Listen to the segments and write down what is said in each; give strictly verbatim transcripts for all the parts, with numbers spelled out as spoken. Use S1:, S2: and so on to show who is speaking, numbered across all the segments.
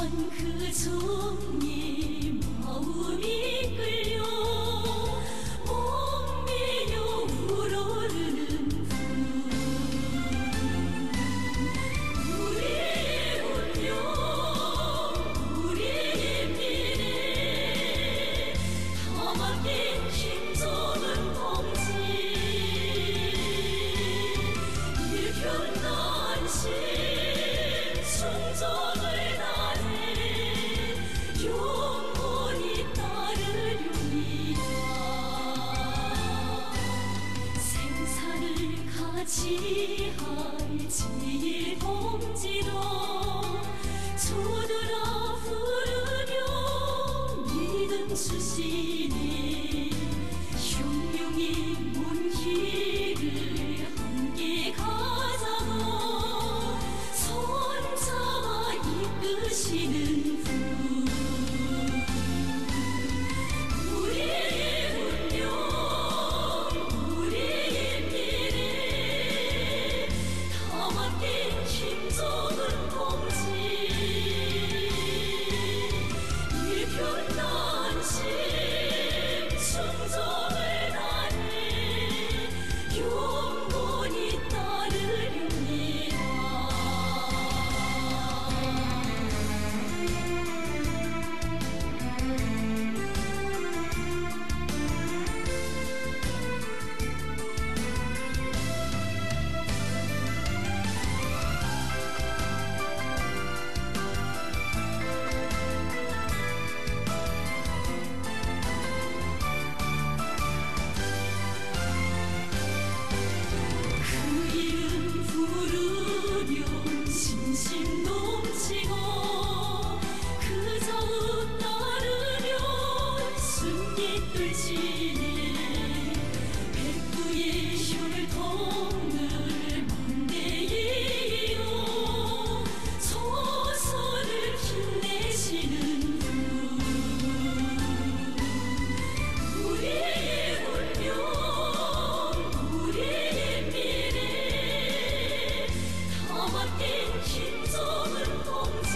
S1: 그 종이 마음이 끌려 몸매여 우러르는 분 우리의 운명 우리의 미래 다 맡긴 힘좋은 봉지 일편단심 충정을 영원히 따르려니와 생사를 같이 할 제일 봉지로 주들아 부르며 믿음 주시네 흉흉이 먼 길을 함께 가자고 손잡아 이끄시는 분 우리의 운명 우리의 미래 다 맡긴 힘좋은 봉지 일편단심 충정을 다해 영원히 따르렵니다. 그 이름 부르면 신심 넘치고 그 자음 따르면 숨이 떨치네 백두의 혈통을 만대이요 소설을 힘내시는 분 우리의 운명 우리의 미래 다 맡긴 힘좋은 봉지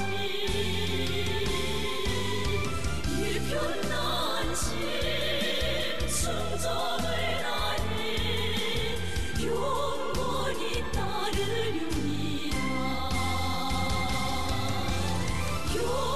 S1: 일편단심 충정을 다해 영원히 따르렵니다.